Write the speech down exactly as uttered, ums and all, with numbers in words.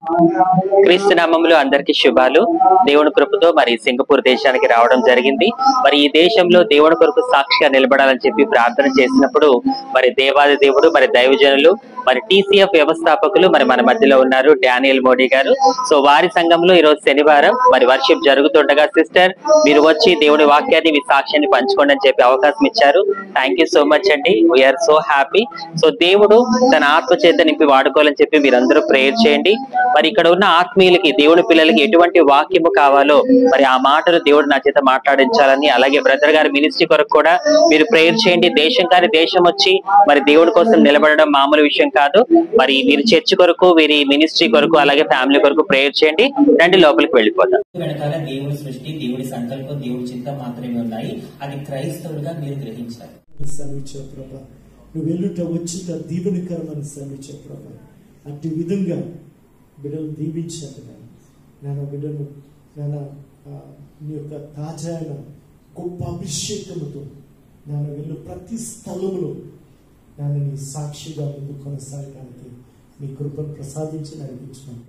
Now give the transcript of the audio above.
క్రీస్తు నామములో అందరికీ శుభాలు. దేవుని కృపతో మరి సింగపూర్ దేశానికి రావడం జరిగింది. మరి ఈ దేశంలో దేవుని కొరకు సాక్షిగా నిలబడాలని చెప్పి ప్రార్థన చేసినప్పుడు మరి దేవాది దేవుడు మరి దైవజనులు మరి టీసీఎఫ్ వ్యవస్థాపకులు మరి మన మధ్యలో ఉన్నారు, డానియల్ మోడీ గారు. సో వారి సంఘంలో ఈ రోజు శనివారం మరి వర్షిప్ జరుగుతుండగా సిస్టర్ మీరు వచ్చి దేవుని వాక్యాన్ని మీ సాక్ష్యాన్ని పంచుకోండి అని చెప్పి అవకాశం ఇచ్చారు. థ్యాంక్ యూ సో మచ్ అండి. We are so happy. సో దేవుడు తన ఆత్మ చేత నింపి వాడుకోవాలని చెప్పి మీరందరూ ప్రేయర్ చేయండి. మరి ఇక్కడ ఉన్న ఆత్మీయులకి దేవుని పిల్లలకి ఎటువంటి వాక్యము కావాలో మరి ఆ మాటలు దేవుడు నా చేత మాట్లాడించాలని, అలాగే బ్రదర్ గారి మినిస్ట్రీ కొరకు కూడా మీరు ప్రేయర్ చేయండి. దేశం కానీ దేశం వచ్చి మరి దేవుడి కోసం నిలబడడం మామూలు విషయం కాదు. మరి మీరు చర్చ్ కొరకు, వీరి మినిస్ట్రీ కొరకు, అలాగే ఫ్యామిలీ కొరకు ప్రేయర్ చేయండి. రండి లోపలికి వెళ్ళిపోతాం. వెనకాల దేవుడి సృష్టి, దేవుడి సంకల్పం, దేవుడి చింత మాత్రమే ఉన్నాయి. అది క్రైస్తవులుగా మీరు గ్రహించాలి. నువ్వు వెళ్ళుట వచ్చిట దీవెనకరమని సెలవిచ్చే ప్రభా, అట్టి విధంగా బిడ్డలు దీవించాను. నేను బిడ్డను నేను నీ యొక్క తాజా గొప్ప అభిషేకముతో నేను వెళ్ళు ప్రతి స్థలములో నేను నీ సాక్షిగా ముందు కొనసాగడానికి మీ కృపను ప్రసాదించి నడిపించుకుంటాను.